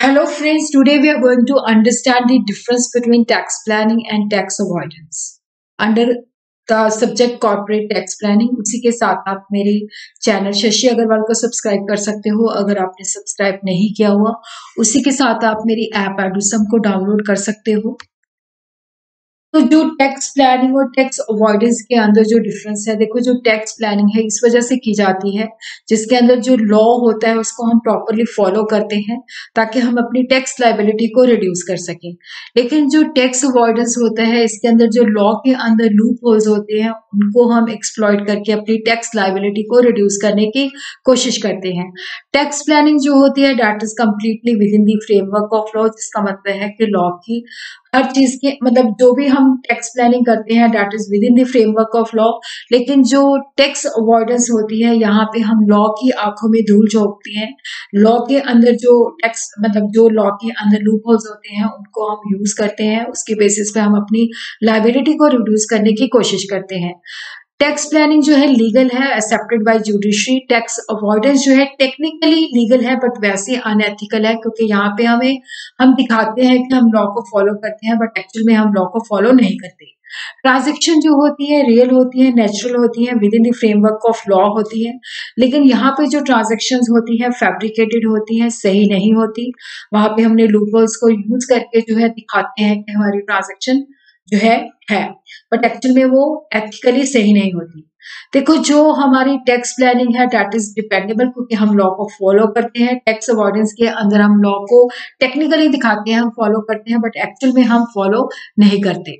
Hello friends, today we are going to understand the difference between tax planning and tax avoidance under the subject corporate tax planning। उसी के साथ आप मेरे channel Shashi Agarwal को subscribe कर सकते हो अगर आपने सब्सक्राइब नहीं किया हुआ। उसी के साथ आप मेरी ऐप एडुसम को डाउनलोड कर सकते हो। तो जो टैक्स प्लानिंग और टैक्स अवॉइडेंस के अंदर जो डिफरेंस है, देखो जो टैक्स प्लानिंग है इस वजह से की जाती है जिसके अंदर जो लॉ होता है उसको हम प्रॉपरली फॉलो करते हैं ताकि हम अपनी टैक्स लायबिलिटी को रिड्यूस कर सकें। लेकिन जो टैक्स अवॉइडेंस होता है इसके अंदर जो लॉ के अंदर लूप होल्स होते हैं उनको हम एक्सप्लॉइट करके अपनी टैक्स लायबिलिटी को रिड्यूस करने की कोशिश करते हैं। टैक्स प्लानिंग जो होती है that is completely within the framework of law, जिसका मतलब है कि लॉ की हर चीज के मतलब जो भी हम टैक्स प्लानिंग करते हैं that is within the framework of law. लेकिन जो टैक्स अवॉइडेंस होती है यहाँ पे हम लॉ की आंखों में धूल झोंकते हैं। लॉ के अंदर जो टैक्स मतलब जो लॉ के अंदर लूप होल्स होते हैं उनको हम यूज करते हैं, उसके बेसिस पे हम अपनी लायबिलिटी को रिड्यूस करने की कोशिश करते हैं। टैक्स प्लानिंग जो है लीगल है, accepted by judiciary. Tax avoidance जो है टेक्निकली लीगल है बट वैसे अनएथिकल है, क्योंकि यहाँ पे हम दिखाते हैं कि हम लॉ को फॉलो करते हैं बट एक्चुअल में हम लॉ को फॉलो नहीं करते। ट्रांजेक्शन जो होती है रियल होती है, नेचुरल होती है, within the framework of law होती है। लेकिन यहाँ पे जो ट्रांजेक्शन होती है फैब्रिकेटेड होती है, सही नहीं होती। वहां पे हमने लूपहोल्स को यूज करके जो है दिखाते हैं कि हमारी ट्रांजेक्शन जो है बट एक्चुअल में वो एथिकली सही नहीं होती। देखो जो हमारी टैक्स प्लानिंग है दैट इज डिपेंडेबल, क्योंकि हम लॉ को फॉलो करते हैं। टैक्स अवॉइडेंस के अंदर हम लॉ को टेक्निकली दिखाते हैं, हम फॉलो करते हैं बट एक्चुअल में हम फॉलो नहीं करते।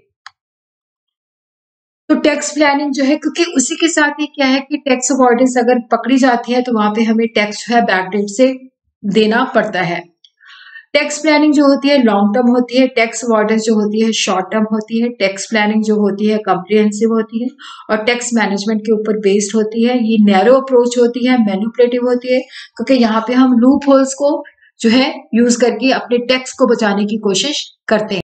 तो टैक्स प्लानिंग जो है, क्योंकि उसी के साथ ही क्या है कि टैक्स अवॉइडेंस अगर पकड़ी जाती है तो वहां पे हमें टैक्स जो है बैकडेट से देना पड़ता है। टैक्स प्लानिंग जो होती है लॉन्ग टर्म होती है, टैक्स अवॉइडेंस जो होती है शॉर्ट टर्म होती है। टैक्स प्लानिंग जो होती है कॉम्प्रिहेंसिव होती है और टैक्स मैनेजमेंट के ऊपर बेस्ड होती है। ये नैरो अप्रोच होती है, मैनिपुलेटिव होती है, क्योंकि यहाँ पे हम लूप होल्स को जो है यूज करके अपने टैक्स को बचाने की कोशिश करते हैं।